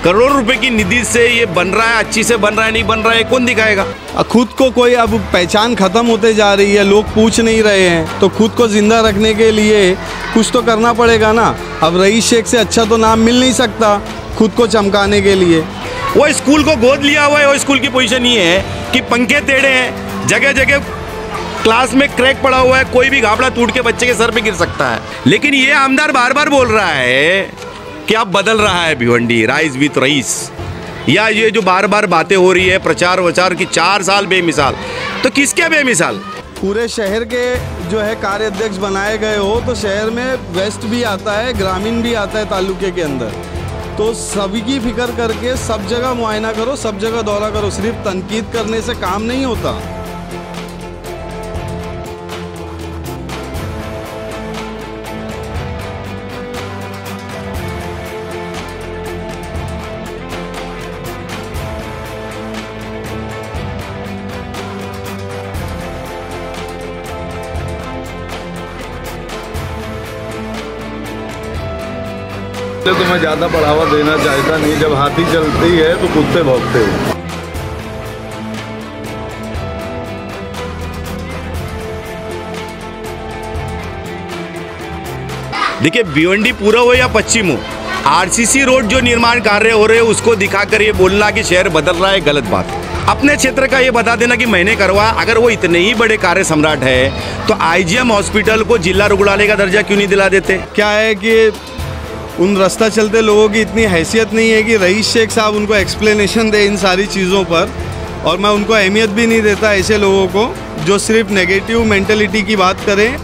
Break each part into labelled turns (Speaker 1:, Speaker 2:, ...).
Speaker 1: करोड़ों रुपए की निधि से ये बन रहा है, अच्छी से बन रहा है नहीं बन रहा है कौन दिखाएगा?
Speaker 2: खुद को कोई अब पहचान खत्म होते जा रही है, लोग पूछ नहीं रहे हैं, तो खुद को जिंदा रखने के लिए कुछ तो करना पड़ेगा ना। अब रईस शेख से अच्छा तो नाम मिल नहीं सकता खुद को चमकाने के लिए।
Speaker 1: वो स्कूल को गोद लिया हुआ है, वो स्कूल की पोजीशन ये है कि पंखे टेढ़े हैं, जगह जगह क्लास में क्रैक पड़ा हुआ है, कोई भी घापला टूट के बच्चे के सर पे गिर सकता है। लेकिन ये आमदार बार बार बोल रहा है कि अब बदल रहा है भिवंडी, राइज विथ रईस। या ये जो बार बार बातें हो रही है प्रचार वचार की 4 साल बेमिसाल, तो किसके बेमिसाल?
Speaker 2: पूरे शहर के जो है कार्याध्यक्ष बनाए गए हो, तो शहर में वेस्ट भी आता है, ग्रामीण भी आता है तालुके के अंदर, तो सभी की फिक्र करके सब जगह मुआयना करो, सब जगह दौरा करो। सिर्फ तनकीद करने से काम नहीं होता।
Speaker 3: 'तो मैं ज़्यादा बढ़ावा देना चाहता नहीं। जब हाथी चलती है तो कुत्ते भौंकते हैं।
Speaker 1: देखिए भिवंडी पूर्व हो या पश्चिम हो, आरसीसी रोड जो निर्माण कार्य हो रहे हैं उसको दिखाकर ये बोलना कि शहर बदल रहा है, गलत बात है। अपने क्षेत्र का ये बता देना कि मैंने करवा। अगर वो इतने ही बड़े कार्य सम्राट है तो आईजीएम हॉस्पिटल को जिला रुग्णालय का दर्जा क्यों नहीं दिला देते?
Speaker 2: क्या है कि उन रास्ता चलते लोगों की इतनी हैसियत नहीं है कि रईस शेख साहब उनको एक्सप्लेनेशन दे इन सारी चीज़ों पर, और मैं उनको अहमियत भी नहीं देता ऐसे लोगों को जो सिर्फ नेगेटिव मेंटलिटी की बात करें।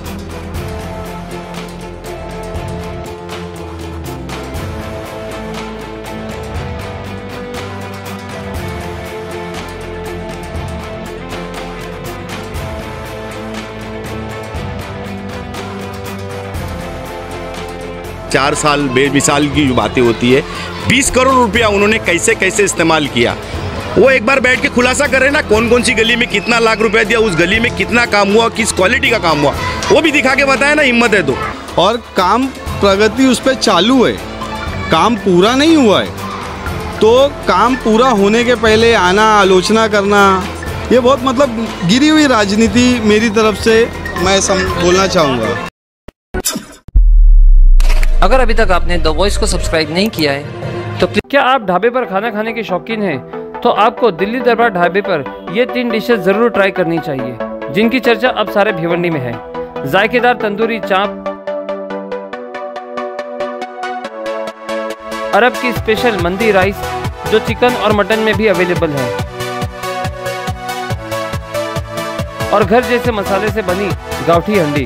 Speaker 1: चार साल बेमिसाल की जो बातें होती है, 20 करोड़ रुपया उन्होंने कैसे कैसे इस्तेमाल किया, वो एक बार बैठ के खुलासा करें ना। कौन कौन सी गली में कितना लाख रुपया दिया, उस गली में कितना काम हुआ, किस क्वालिटी का काम हुआ, वो भी दिखा के बताया ना, हिम्मत है तो।
Speaker 2: और काम प्रगति उस पर चालू है, काम पूरा नहीं हुआ है, तो काम पूरा होने के पहले आना, आलोचना करना, ये बहुत मतलब गिरी हुई राजनीति मेरी तरफ से मैं बोलना चाहूँगा।
Speaker 4: अगर अभी तक आपने द वॉइस को सब्सक्राइब नहीं किया है तो
Speaker 5: क्या आप ढाबे पर खाना खाने के शौकीन हैं? तो आपको दिल्ली दरबार ढाबे पर ये 3 डिशेस जरूर ट्राई करनी चाहिए, जिनकी चर्चा अब सारे भिवंडी में है। जायकेदार तंदूरी चाप, अरब की स्पेशल मंदी राइस जो चिकन और मटन में भी अवेलेबल है, और घर जैसे मसाले से बनी गावठी हंडी।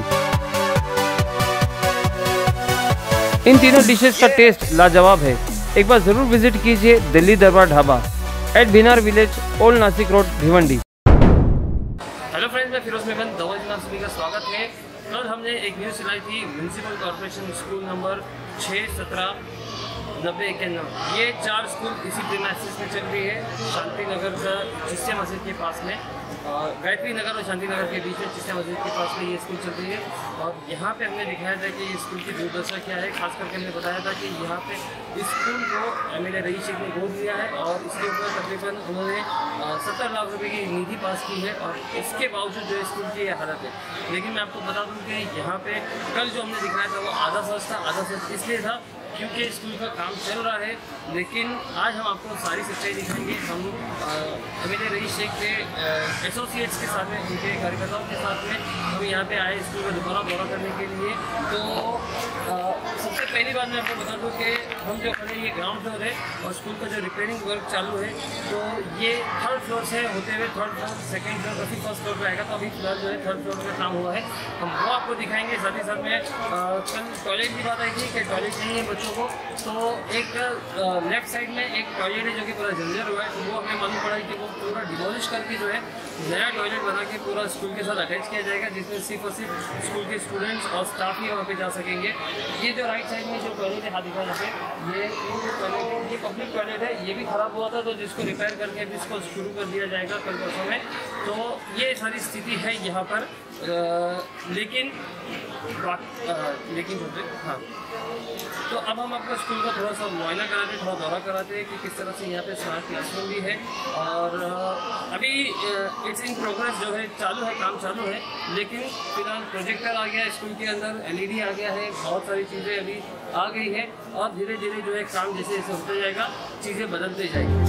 Speaker 5: इन तीनों डिशेस का टेस्ट लाजवाब है। एक बार जरूर विजिट कीजिए Delhi Darbar Dhaba at Binar village, old Nashik road, Bhiwandi. Hello friends, मैं फिरोज मेमन, द वॉइस में आप सभी का स्वागत है। कल हमने एक न्यूज़ चलाई थी म्यूनसिपल कॉर्पोरेशन स्कूल नंबर 6, 17, 90, 91, ये 4 स्कूल इसी प्रीमाइसेस में चल रही है। शांति नगर का चिश्तिया मस्जिद के पास में, गायत्री नगर और शांति नगर के बीच में चिश्तिया मस्जिद के पास में ये स्कूल चल रही है। और यहाँ पे हमने दिखाया था कि स्कूल की दुर्दशा क्या है। खास करके हमने बताया था कि यहाँ पे स्कूल को एमएलए रईस शेख ने गोद लिया है और इसके ऊपर तकरीबन उन्होंने 70 लाख रुपए की निधि पास की है, और इसके बावजूद जो स्कूल की ये हालत है। लेकिन मैं आपको बता दूँ कि यहाँ पे कल जो हमने दिखाया था वो आधा सच था। आधा सच इसलिए था क्योंकि स्कूल का काम चल रहा है, लेकिन आज हम आपको सारी सच्चाई दिखाएंगे। हम एमएलए रईस शेख के एसोसिएट्स के साथ में, उनके कार्यकर्ताओं के साथ में हम यहाँ पे आए स्कूल का दोबारा दौरा करने के लिए। तो सबसे पहली बात मैं आपको बता दूँ कि हम जो खड़े ये ग्राउंड फ्लोर है और स्कूल का जो रिपेयरिंग वर्क चालू है, तो ये 3rd फ्लोर से होते हुए 3rd फ्लोर, 2nd फ्लोर, फिर 1st फ्लोर पर आएगा। तो अभी फिलहाल जो है 3rd फ्लोर पर काम हुआ है, हम वो आपको दिखाएंगे। साथ ही साथ में कल टॉयलेट की बात आई थी कि टॉयलेट नहीं है बच्चों को, तो एक लेफ्ट साइड में एक टॉयलेट है जो कि पूरा जर्जर हुआ है, तो वो हमें मालूम पड़ा है कि वो पूरा डिमोलिश करके जो है नया टॉयलेट बना के पूरा स्कूल के साथ अटैच किया जाएगा, जिसमें सिर्फ और सिर्फ स्कूल के स्टूडेंट्स और स्टाफ ही वहाँ पे जा सकेंगे। ये जो राइट साइड में जो टॉयलेट है, हाथ दिखा यहाँ पे, ये टॉयलेट, ये पब्लिक टॉयलेट है, ये भी ख़राब हुआ था, तो जिसको रिपेयर करके अभी इसको शुरू कर दिया जाएगा कल परसों में। तो ये सारी स्थिति है यहाँ पर। लेकिन लेकिन हाँ, तो अब हम आपका स्कूल का थोड़ा सा मुआयना कराते हैं, थोड़ा दौरा कराते हैं कि किस तरह से यहाँ पे स्मार्ट क्लासरूम भी है। और अभी इट्स इन प्रोग्रेस जो है, चालू है, काम चालू है, लेकिन फिलहाल प्रोजेक्टर आ गया है स्कूल के अंदर, LED आ गया है, बहुत सारी चीज़ें अभी आ गई है और धीरे धीरे जो है काम जैसे जैसे होते जाएगा चीज़ें बदलते जाएगी।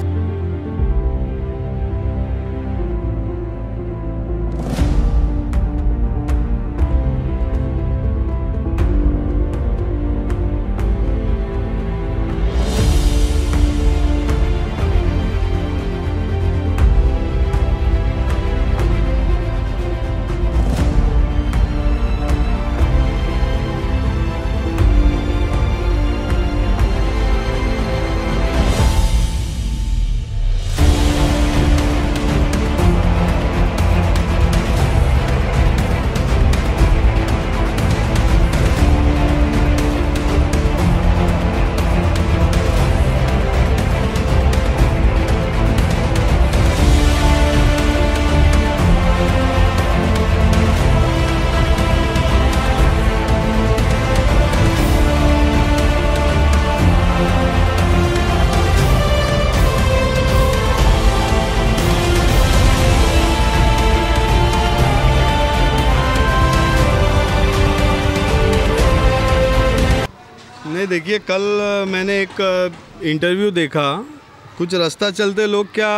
Speaker 2: नहीं, देखिए, कल मैंने एक इंटरव्यू देखा, कुछ रास्ता चलते लोग क्या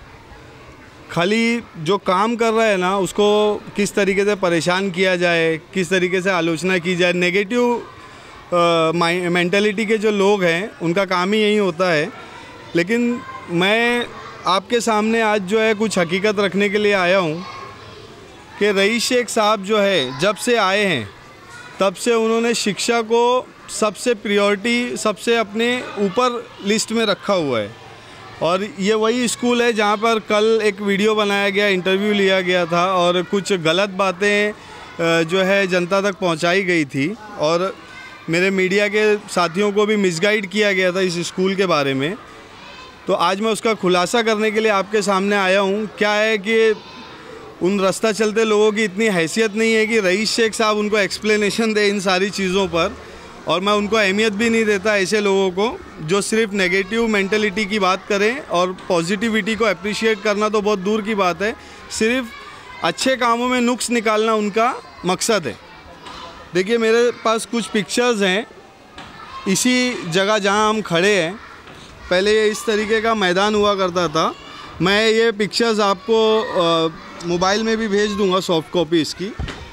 Speaker 2: खाली जो काम कर रहा है ना उसको किस तरीके से परेशान किया जाए, किस तरीके से आलोचना की जाए। नेगेटिव मेंटालिटी के जो लोग हैं उनका काम ही यही होता है। लेकिन मैं आपके सामने आज जो है कुछ हकीकत रखने के लिए आया हूँ कि रईस शेख साहब जो है जब से आए हैं तब से उन्होंने शिक्षा को सबसे प्रायोरिटी, सबसे अपने ऊपर लिस्ट में रखा हुआ है। और ये वही स्कूल है जहाँ पर कल एक वीडियो बनाया गया, इंटरव्यू लिया गया था और कुछ गलत बातें जो है जनता तक पहुँचाई गई थी और मेरे मीडिया के साथियों को भी मिसगाइड किया गया था इस स्कूल के बारे में। तो आज मैं उसका खुलासा करने के लिए आपके सामने आया हूँ। क्या है कि उन रास्ता चलते लोगों की इतनी हैसियत नहीं है कि रईस शेख साहब उनको एक्सप्लेनेशन दे इन सारी चीज़ों पर, और मैं उनको अहमियत भी नहीं देता ऐसे लोगों को जो सिर्फ नेगेटिव मेंटलिटी की बात करें। और पॉजिटिविटी को अप्रिशिएट करना तो बहुत दूर की बात है, सिर्फ अच्छे कामों में नुक्स निकालना उनका मकसद है। देखिए, मेरे पास कुछ पिक्चर्स हैं इसी जगह जहां हम खड़े हैं। पहले ये इस तरीके का मैदान हुआ करता था। मैं ये पिक्चर्स आपको मोबाइल में भी भेज दूंगा, सॉफ्ट कॉपी इसकी।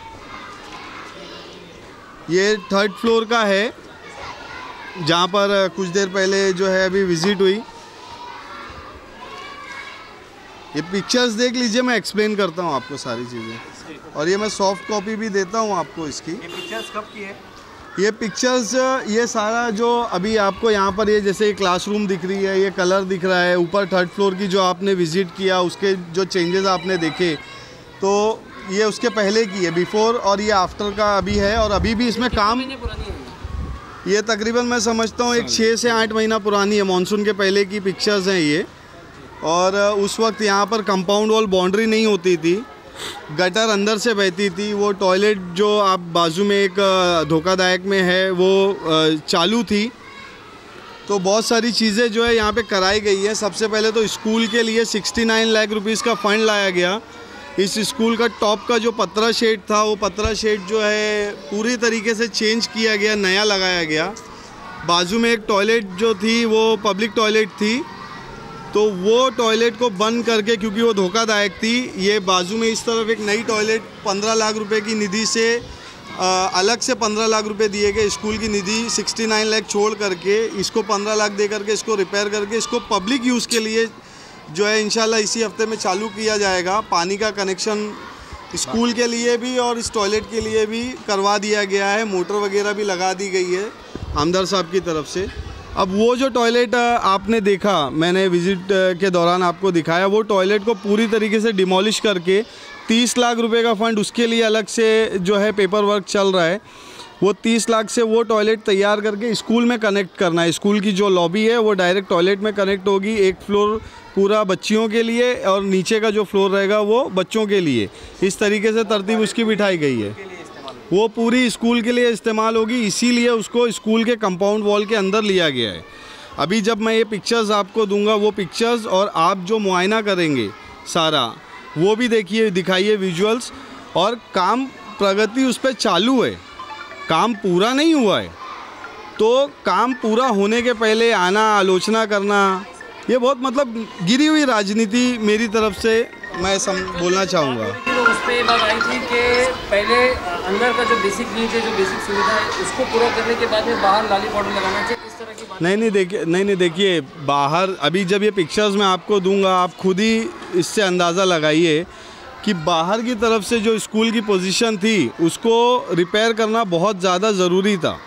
Speaker 2: ये 3rd फ्लोर का है जहाँ पर कुछ देर पहले जो है अभी विज़िट हुई। ये पिक्चर्स देख लीजिए, मैं एक्सप्लेन करता हूँ आपको सारी चीज़ें, और ये मैं सॉफ्ट कॉपी भी देता हूँ आपको इसकी।
Speaker 1: ये पिक्चर्स कब की है?
Speaker 2: ये पिक्चर्स, ये सारा जो अभी आपको यहाँ पर ये जैसे क्लासरूम दिख रही है, ये कलर दिख रहा है, ऊपर 3rd फ्लोर की जो आपने विज़िट किया उसके जो चेंजेस आपने देखे, तो ये उसके पहले की है, बिफोर, और ये आफ्टर का अभी है। और अभी भी इसमें काम, ये तकरीबन मैं समझता हूँ एक 6 से 8 महीना पुरानी है, मानसून के पहले की पिक्चर्स हैं ये। और उस वक्त यहाँ पर कंपाउंड वॉल बाउंड्री नहीं होती थी, गटर अंदर से बहती थी। वो टॉयलेट जो आप बाजू में एक धोखादायक में है वो चालू थी। तो बहुत सारी चीज़ें जो है यहाँ पे कराई गई है। सबसे पहले तो स्कूल के लिए 69 लाख रुपीस का फ़ंड लाया गया। इस स्कूल का टॉप का जो पतरा शेड था, वो पतरा शेड जो है पूरी तरीके से चेंज किया गया, नया लगाया गया। बाजू में एक टॉयलेट जो थी वो पब्लिक टॉयलेट थी, तो वो टॉयलेट को बंद करके, क्योंकि वो धोखादायक थी, ये बाजू में इस तरफ एक नई टॉयलेट 15 लाख रुपए की निधि से अलग से 15 लाख रुपए दिए गए। स्कूल की निधि 69 लाख छोड़ करके इसको 15 लाख दे करके इसको रिपेयर करके इसको पब्लिक यूज़ के लिए जो है इंशाल्लाह इसी हफ्ते में चालू किया जाएगा। पानी का कनेक्शन स्कूल के लिए भी और इस टॉयलेट के लिए भी करवा दिया गया है। मोटर वगैरह भी लगा दी गई है आमदार साहब की तरफ से। अब वो जो टॉयलेट आपने देखा, मैंने विज़िट के दौरान आपको दिखाया, वो टॉयलेट को पूरी तरीके से डिमोलिश करके 30 लाख रुपए का फ़ंड उसके लिए अलग से जो है पेपर वर्क चल रहा है। वो 30 लाख से वो टॉयलेट तैयार करके स्कूल में कनेक्ट करना है। स्कूल की जो लॉबी है वो डायरेक्ट टॉयलेट में कनेक्ट होगी। एक फ्लोर पूरा बच्चियों के लिए और नीचे का जो फ्लोर रहेगा वो बच्चों के लिए। इस तरीके से तरतीब उसकी बिठाई गई है। वो पूरी स्कूल के लिए इस्तेमाल होगी, इसीलिए उसको स्कूल के कंपाउंड वॉल के अंदर लिया गया है। अभी जब मैं ये पिक्चर्स आपको दूंगा, वो पिक्चर्स और आप जो मुआयना करेंगे सारा, वो भी देखिए, दिखाइए विजुअल्स। और काम प्रगति उस पर चालू है, काम पूरा नहीं हुआ है। तो काम पूरा होने के पहले आना, आलोचना करना, ये बहुत मतलब गिरी हुई राजनीति मेरी तरफ से मैं बोलना चाहूँगा।
Speaker 5: तो उस पर बात आई थी कि पहले अंदर का जो बेसिक नीड है, जो बेसिक सुविधा है, उसको पूरा करने के बाद में बाहर लाली पाउडर लगाना चाहिए, इस तरह की बात।
Speaker 2: नहीं देखिए, बाहर अभी जब ये पिक्चर्स मैं आपको दूंगा, आप खुद ही इससे अंदाज़ा लगाइए कि बाहर की तरफ से जो स्कूल की पोजीशन थी उसको रिपेयर करना बहुत ज़्यादा ज़रूरी था,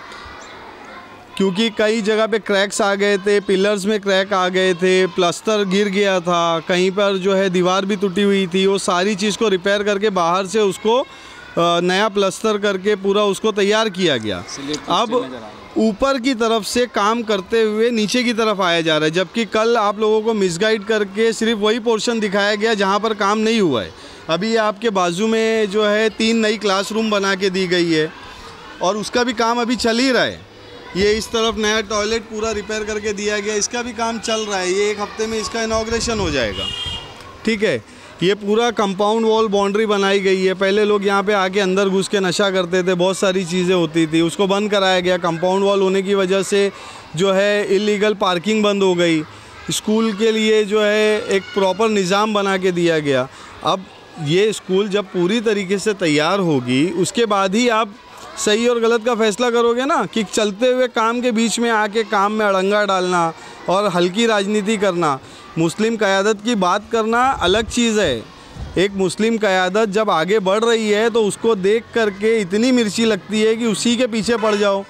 Speaker 2: क्योंकि कई जगह पे क्रैक्स आ गए थे, पिलर्स में क्रैक आ गए थे, प्लास्टर गिर गया था, कहीं पर जो है दीवार भी टूटी हुई थी। वो सारी चीज़ को रिपेयर करके बाहर से उसको नया प्लास्टर करके पूरा उसको तैयार किया गया। अब ऊपर की तरफ से काम करते हुए नीचे की तरफ आया जा रहा है, जबकि कल आप लोगों को मिसगाइड करके सिर्फ वही पोर्शन दिखाया गया जहाँ पर काम नहीं हुआ है। अभी आपके बाजू में जो है 3 नई क्लासरूम बना के दी गई है और उसका भी काम अभी चल ही रहा है। ये इस तरफ नया टॉयलेट पूरा रिपेयर करके दिया गया, इसका भी काम चल रहा है। ये 1 हफ्ते में इसका इनॉग्रेशन हो जाएगा, ठीक है। ये पूरा कंपाउंड वॉल बाउंड्री बनाई गई है। पहले लोग यहाँ पे आके अंदर घुस के नशा करते थे, बहुत सारी चीज़ें होती थी, उसको बंद कराया गया। कंपाउंड वॉल होने की वजह से जो है इलीगल पार्किंग बंद हो गई। स्कूल के लिए जो है एक प्रॉपर निज़ाम बना के दिया गया। अब ये स्कूल जब पूरी तरीके से तैयार होगी, उसके बाद ही आप सही और गलत का फैसला करोगे ना, कि चलते हुए काम के बीच में आके काम में अड़ंगा डालना और हल्की राजनीति करना। मुस्लिम क़यादत की बात करना अलग चीज़ है। एक मुस्लिम क़यादत जब आगे बढ़ रही है तो उसको देख करके इतनी मिर्ची लगती है कि उसी के पीछे पड़ जाओ।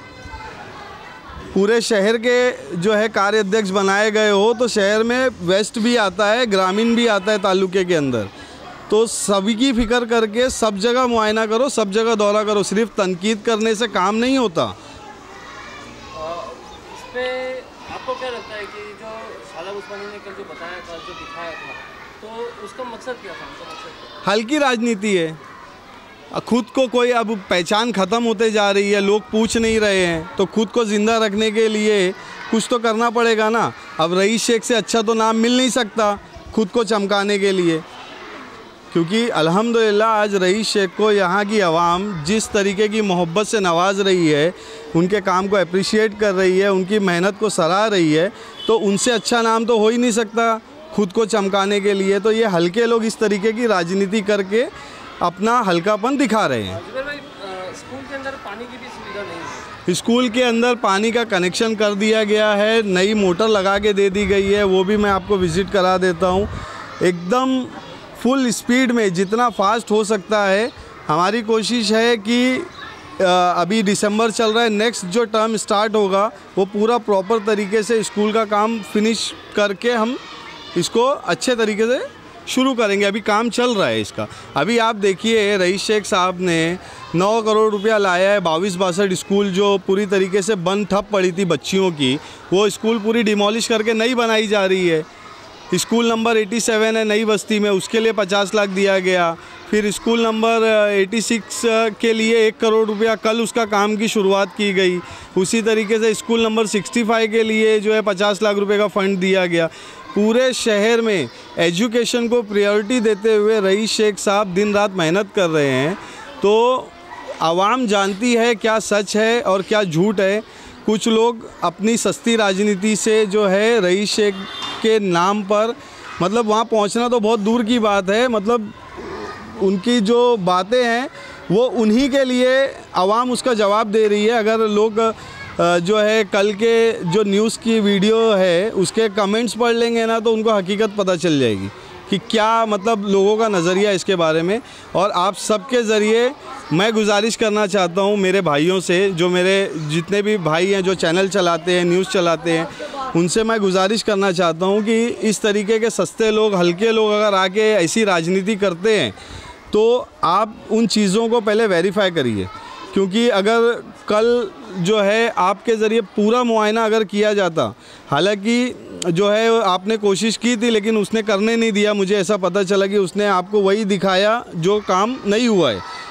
Speaker 2: पूरे शहर के जो है कार्याध्यक्ष बनाए गए हो, तो शहर में वेस्ट भी आता है, ग्रामीण भी आता है तालुके के अंदर। तो सभी की फ़िक्र करके सब जगह मुआयना करो, सब जगह दौरा करो। सिर्फ तनकीद करने से काम नहीं होता।
Speaker 5: इस पे आपको क्या लगता है कि जो शादाब उस्मानी ने कल जो बताया था, जो दिखाया था, तो उसका मकसद क्या था? उसका मकसद क्या?
Speaker 2: हल्की राजनीति है। खुद को कोई अब पहचान ख़त्म होते जा रही है, लोग पूछ नहीं रहे हैं, तो खुद को ज़िंदा रखने के लिए कुछ तो करना पड़ेगा ना। अब रईस शेख से अच्छा तो नाम मिल नहीं सकता खुद को चमकाने के लिए, क्योंकि अल्हम्दुलिल्लाह आज रईस शेख को यहाँ की आवाम जिस तरीके की मोहब्बत से नवाज रही है, उनके काम को अप्रिशिएट कर रही है, उनकी मेहनत को सराह रही है, तो उनसे अच्छा नाम तो हो ही नहीं सकता खुद को चमकाने के लिए। तो ये हल्के लोग इस तरीके की राजनीति करके अपना हल्कापन दिखा रहे हैं।
Speaker 5: जुबैर भाई, स्कूल के अंदर पानी की भी सुविधा नहीं है।
Speaker 2: स्कूल के अंदर पानी का कनेक्शन कर दिया गया है, नई मोटर लगा के दे दी गई है, वो भी मैं आपको विज़िट करा देता हूँ। एकदम फुल स्पीड में, जितना फास्ट हो सकता है। हमारी कोशिश है कि अभी दिसंबर चल रहा है, नेक्स्ट जो टर्म स्टार्ट होगा वो पूरा प्रॉपर तरीके से स्कूल का काम फिनिश करके हम इसको अच्छे तरीके से शुरू करेंगे। अभी काम चल रहा है इसका। अभी आप देखिए, रईस शेख साहब ने 9 करोड़ रुपया लाया है। 22-62 स्कूल जो पूरी तरीके से बंद ठप पड़ी थी बच्चियों की, वो स्कूल पूरी डिमोलिश करके नई बनाई जा रही है। स्कूल नंबर 87 है नई बस्ती में, उसके लिए 50 लाख दिया गया। फिर स्कूल नंबर 86 के लिए 1 करोड़ रुपया कल उसका काम की शुरुआत की गई। उसी तरीके से स्कूल नंबर 65 के लिए जो है 50 लाख रुपए का फ़ंड दिया गया। पूरे शहर में एजुकेशन को प्रायोरिटी देते हुए रईस शेख साहब दिन रात मेहनत कर रहे हैं। तो आवाम जानती है क्या सच है और क्या झूठ है। कुछ लोग अपनी सस्ती राजनीति से जो है रईस शेख के नाम पर, मतलब वहाँ पहुँचना तो बहुत दूर की बात है, मतलब उनकी जो बातें हैं वो उन्हीं के लिए आवाम उसका जवाब दे रही है। अगर लोग जो है कल के जो न्यूज़ की वीडियो है उसके कमेंट्स पढ़ लेंगे ना, तो उनको हकीकत पता चल जाएगी कि क्या मतलब लोगों का नज़रिया इसके बारे में। और आप सबके ज़रिए मैं गुजारिश करना चाहता हूँ मेरे भाइयों से, जो मेरे जितने भी भाई हैं जो चैनल चलाते हैं, न्यूज़ चलाते हैं, उनसे मैं गुजारिश करना चाहता हूँ कि इस तरीके के सस्ते लोग, हल्के लोग अगर आके ऐसी राजनीति करते हैं तो आप उन चीज़ों को पहले वेरीफाई करिए। क्योंकि अगर कल जो है आपके ज़रिए पूरा मुआयना अगर किया जाता, हालांकि जो है आपने कोशिश की थी लेकिन उसने करने नहीं दिया, मुझे ऐसा पता चला कि उसने आपको वही दिखाया जो काम नहीं हुआ है।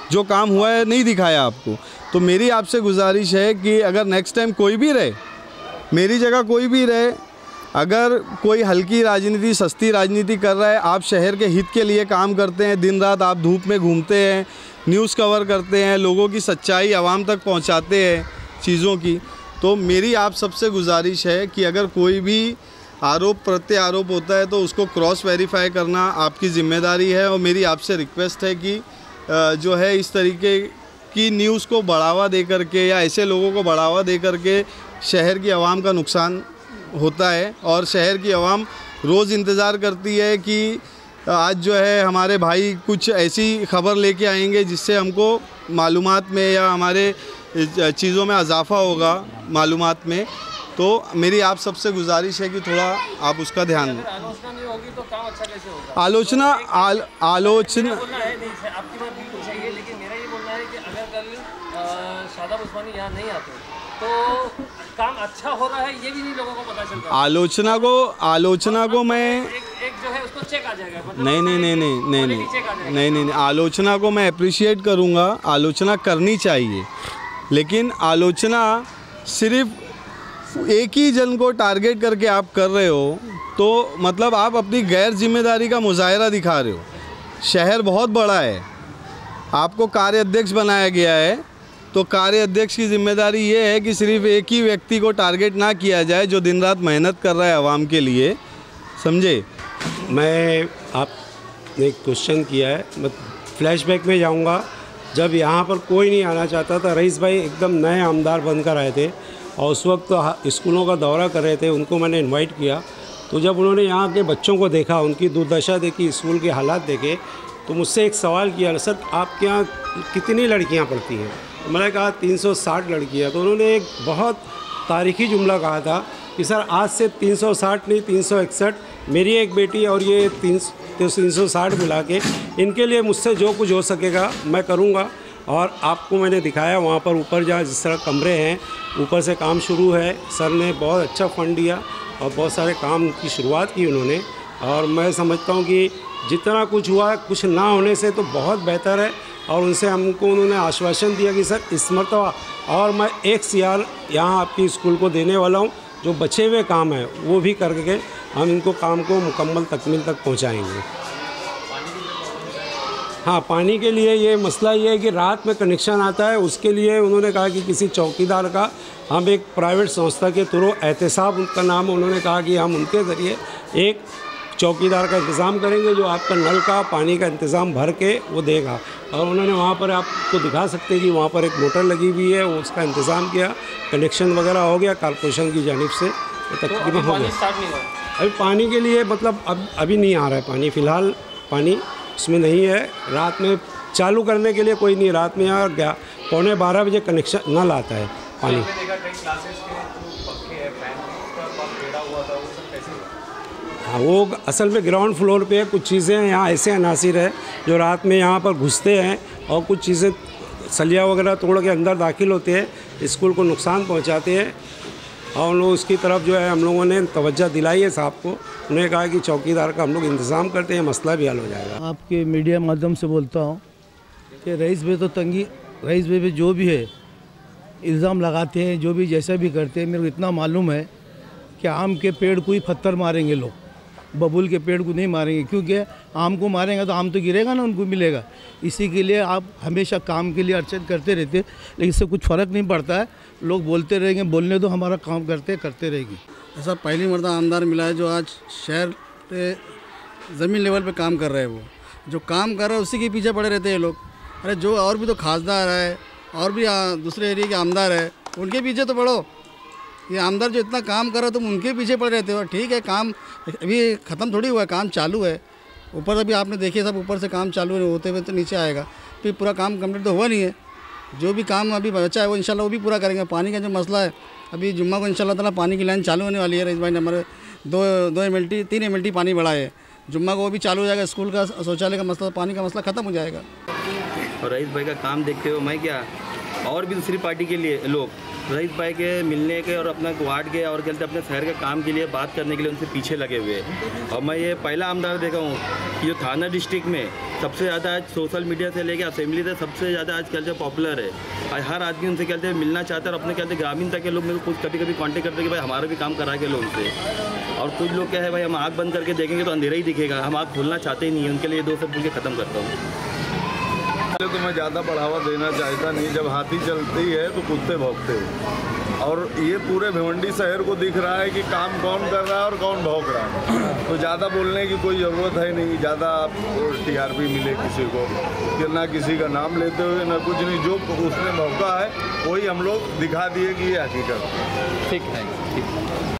Speaker 2: जो काम हुआ है नहीं दिखाया आपको। तो मेरी आपसे गुजारिश है कि अगर नेक्स्ट टाइम कोई भी रहे, मेरी जगह कोई भी रहे, अगर कोई हल्की राजनीति, सस्ती राजनीति कर रहा है, आप शहर के हित के लिए काम करते हैं, दिन रात आप धूप में घूमते हैं, न्यूज़ कवर करते हैं, लोगों की सच्चाई आवाम तक पहुंचाते हैं चीज़ों की, तो मेरी आप सबसे गुजारिश है कि अगर कोई भी आरोप प्रत्यारोप होता है तो उसको क्रॉस वेरीफाई करना आपकी ज़िम्मेदारी है। और मेरी आपसे रिक्वेस्ट है कि जो है इस तरीके की न्यूज़ को बढ़ावा दे करके या ऐसे लोगों को बढ़ावा दे करके शहर की आवाम का नुकसान होता है। और शहर की आवाम रोज़ इंतज़ार करती है कि आज जो है हमारे भाई कुछ ऐसी खबर लेके आएंगे जिससे हमको मालूमात में या हमारे चीज़ों में इजाफ़ा होगा मालूमात में। तो मेरी आप सबसे गुजारिश है कि थोड़ा आप उसका ध्यान दें।
Speaker 5: आलोचना नहीं होगी तो काम अच्छा कैसे होगा?
Speaker 2: आलोचना
Speaker 5: बोलना है नहीं, आपकी बात बिल्कुल सही है, लेकिन मेरा ये बोलना है कि अगर कल शादाब उस्मानी यहाँ नहीं आते तो काम अच्छा हो रहा है ये भी नहीं लोगों को पता चलता।
Speaker 2: आलोचना को मैं
Speaker 5: एक जो है उसको चेक आ जाएगा, मतलब
Speaker 2: नहीं, आलोचना को मैं अप्रिशिएट करूँगा, आलोचना करनी चाहिए, लेकिन आलोचना सिर्फ एक ही जन को टारगेट करके आप कर रहे हो तो मतलब आप अपनी गैर जिम्मेदारी का मुजाहरा दिखा रहे हो। शहर बहुत बड़ा है, आपको कार्य अध्यक्ष बनाया गया है, तो कार्य अध्यक्ष की जिम्मेदारी ये है कि सिर्फ एक ही व्यक्ति को टारगेट ना किया जाए जो दिन रात मेहनत कर रहा है आवाम के लिए, समझे।
Speaker 6: मैं आपने एक क्वेश्चन किया है, मैं फ्लैशबैक में जाऊंगा। जब यहाँ पर कोई नहीं आना चाहता था, रईस भाई एकदम नए आमदार बनकर आए थे और उस वक्त तो स्कूलों का दौरा कर रहे थे, उनको मैंने इनवाइट किया। तो जब उन्होंने यहाँ के बच्चों को देखा, उनकी दुर्दशा देखी, स्कूल के हालात देखे, तो मुझसे एक सवाल किया, सर आपके यहाँ कितनी लड़कियाँ पढ़ती हैं? मैंने कहा 360 लड़कियाँ। तो उन्होंने एक बहुत तारीखी जुमला कहा था कि सर आज से 360 नहीं 361, मेरी एक बेटी और ये 360 मिला के इनके लिए मुझसे जो कुछ हो सकेगा मैं करूँगा। और आपको मैंने दिखाया वहाँ पर ऊपर जहाँ जिस तरह कमरे हैं, ऊपर से काम शुरू है। सर ने बहुत अच्छा फंड दिया और बहुत सारे काम की शुरुआत की उन्होंने। और मैं समझता हूँ कि जितना कुछ हुआ, कुछ ना होने से तो बहुत बेहतर है। और उनसे हमको उन्होंने आश्वासन दिया कि सर इस मरतबा और मैं 1 CR यहाँ आपकी स्कूल को देने वाला हूँ, जो बचे हुए काम है वो भी करके हम इनको काम को मुकम्मल तकमील तक पहुँचाएँगे। हाँ, पानी के लिए ये मसला ये है कि रात में कनेक्शन आता है, उसके लिए उन्होंने कहा कि किसी चौकीदार का हम एक प्राइवेट संस्था के थ्रू, एहतसाब उनका नाम, उन्होंने कहा कि हम उनके ज़रिए एक चौकीदार का इंतज़ाम करेंगे जो आपका नल का पानी का इंतज़ाम भर के वो देगा। और उन्होंने वहाँ पर आपको दिखा सकते हैं कि वहाँ पर एक मोटर लगी हुई है, वो उसका इंतज़ाम किया, कनेक्शन वगैरह हो गया कॉर्पोरेशन की जानिब से, तकरीबन हो गया। अभी पानी के लिए मतलब अभी नहीं आ रहा है पानी, फ़िलहाल पानी उसमें नहीं है। रात में चालू करने के लिए कोई नहीं, रात में यहाँ 11:45 बजे कनेक्शन नल आता है पानी। हाँ, वो असल में ग्राउंड फ्लोर पे कुछ चीज़ें यहाँ ऐसे अनासिर है जो रात में यहाँ पर घुसते हैं और कुछ चीज़ें सलिया वगैरह तोड़ के अंदर दाखिल होते हैं, स्कूल को नुकसान पहुँचाते हैं। और हम लोग उसकी तरफ जो है हम लोगों ने तवज्जो दिलाई है साहब को, उन्होंने कहा कि चौकीदार का हम लोग इंतज़ाम करते हैं, मसला भी हल हो जाएगा।
Speaker 7: आपके मीडिया माध्यम से बोलता हूँ कि रईस भाई तो रईस भाई पे जो भी है इल्ज़ाम लगाते हैं, जो भी जैसा भी करते हैं, मेरे को इतना मालूम है कि आम के पेड़ को ही पत्थर मारेंगे लोग, बबूल के पेड़ को नहीं मारेंगे, क्योंकि आम को मारेंगे तो आम तो गिरेगा ना, उनको मिलेगा। इसी के लिए आप हमेशा काम के लिए अड़चन करते रहते, लेकिन इससे कुछ फ़र्क नहीं पड़ता है, लोग बोलते रहेंगे, बोलने दो, हमारा काम करते रहेगी।
Speaker 8: ऐसा पहली मर्तबा आमदार मिला है जो आज शहर पे ज़मीन लेवल पे काम कर रहे हैं। वो जो काम कर रहा है उसी के पीछे पड़े रहते हैं लोग। अरे जो और भी तो खासदार है और भी दूसरे एरिया के आमदार है, उनके पीछे तो पढ़ो। ये आमदार जो इतना काम कर रहा है तुम उनके पीछे पड़े रहते हो। ठीक है, काम अभी ख़त्म थोड़ी हुआ है, काम चालू है। ऊपर अभी आपने देखिए सब ऊपर से काम चालू होते हुए तो नीचे आएगा, फिर पूरा काम कंप्लीट तो हुआ नहीं है। जो भी काम अभी बचा है वो इंशाल्लाह वो भी पूरा करेंगे। पानी का जो मसला है, अभी जुम्मा को इंशाल्लाह ताला पानी की लाइन चालू होने वाली है। रईस भाई ने हमारे 2 MLT 3 MLT पानी बढ़ा है, जुम्मा को वो भी चालू हो जाएगा। स्कूल का शौचालय का मसला, पानी का मसला ख़त्म हो जाएगा।
Speaker 9: और रईस भाई का काम देखते हुए मैं क्या, और भी दूसरी पार्टी के लिए लोग रईस भाई के मिलने के और अपना वार्ड के और कहते अपने शहर के काम के लिए बात करने के लिए उनसे पीछे लगे हुए हैं। और मैं ये पहला आमदार देखा हूँ कि जो थाना डिस्ट्रिक्ट में सबसे ज़्यादा आज सोशल मीडिया से लेकर असेंबली तक सबसे ज़्यादा आज कहते पॉपुलर है। और हर आदमी उनसे कहते मिलना चाहता है और अपने कहते ग्रामीण तक के लोग मेरे को कुछ कभी कभी कॉन्टेक्ट करते हैं कि भाई हमारा भी काम करा के लो उनसे। और कुछ लोग क्या है भाई हम आँख बंद करके देखेंगे तो अंधेरा ही दिखेगा, हम आँख खोलना चाहते ही नहीं है। उनके लिए दो सब बोल के ख़त्म करता हूँ।
Speaker 3: तो मैं ज़्यादा बढ़ावा देना चाहता नहीं। जब हाथी चलती है तो कुत्ते भौंकते हैं, और ये पूरे भिवंडी शहर को दिख रहा है कि काम कौन कर रहा है और कौन भौंक रहा है। तो ज़्यादा बोलने की कोई ज़रूरत है नहीं, ज़्यादा TRP मिले किसी को कि ना किसी का नाम लेते हुए ना कुछ नहीं। जो उसने भौंका है वही हम लोग दिखा दिए कि ये हकीकत।
Speaker 5: ठीक है, ठीक।